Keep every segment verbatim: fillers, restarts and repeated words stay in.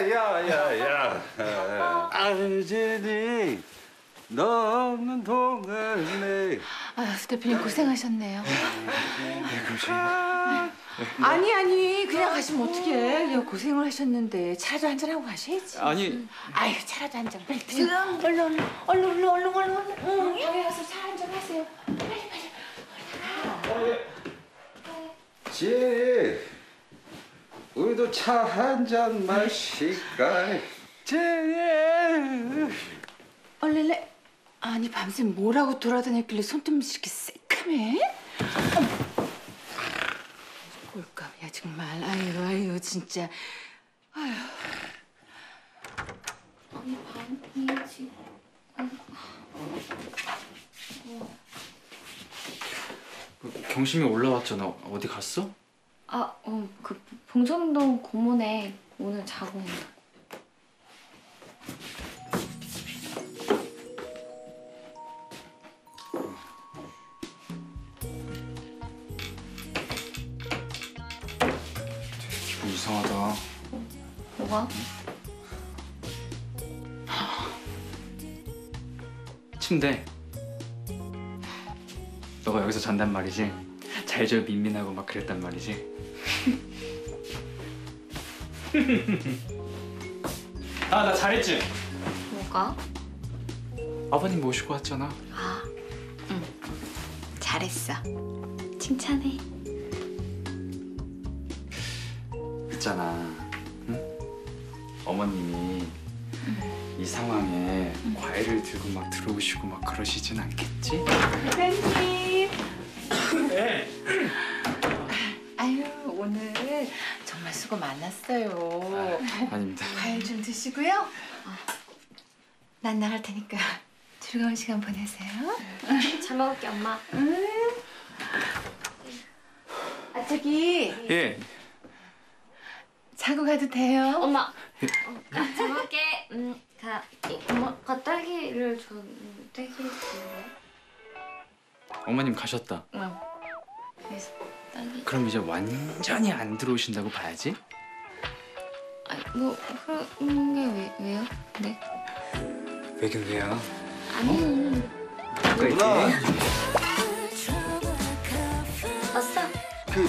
야야야야 알제리 너 없는 동안에. 아유, 대표님 고생하셨네요. 아, 아니 아니 그냥 가시면 어떡해. 야, 고생을 하셨는데 차라도 한잔하고 가셔야지. 아니. 아유, 차라도 한 잔. 빨리 드세요. 얼른 얼른 얼른 얼른 얼른 얼른 얼른. 응, 여기 가서 차 한 잔 하세요. 빨리 빨리. 제리 우리도 차 한 잔 마실까? 제리. 얼렐레. 아니 밤새 뭐라고 돌아다녔길래 손톱이 이렇게 새카매? 꼴값이야 정말. 아유 아유 진짜. 아유. 아니 밤이 지금. 경심이 올라왔잖아. 어디 갔어? 아, 어, 그 봉천동 고모네 오늘 자고 온다. 기분 이상하다. 뭐가? 침대. 너가 여기서 잔단 말이지? 잘잘 민민하고 막 그랬단 말이지? 아, 나 잘했지? 뭐가? 아버님 모시고 왔잖아. 아, 응. 잘했어. 칭찬해. 있잖아. 응? 어머님이 응. 이 상황에 응. 과일을 들고 막 들어오시고 막 그러시진 않겠지? 선생님. 네. 아유 오늘 정말 수고 많았어요. 아, 아닙니다. 과일 좀 드시고요. 어, 난 나갈 테니까 즐거운 시간 보내세요. 잘 먹을게, 엄마. 응. 아 저기. 예. 자고 가도 돼요? 엄마. 어, 잘 먹을게. 음, 가. 이, 엄마가 딸기를 줘. 딸기 줄래? 어머님 가셨다. 응. 그래서 딸기. 그럼 이제 완전히 안 들어오신다고 봐야지? 아니 뭐 그런 게 왜 왜요? 네? 왜긴 왜요? 아니. 아까 있지? 왔어? 그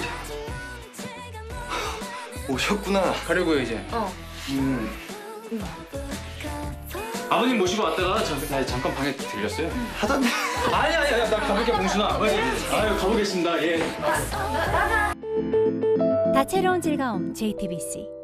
오셨구나. 가려고요 이제. 어. 음. 응. 아버님 모시고 왔다가 저, 나 잠깐 방에 들렸어요. 하던데. 아니 아니 아니 나 가볼게 봉순아. 아유 가보겠습니다. 예. 다채로운 즐거움 제이티비씨.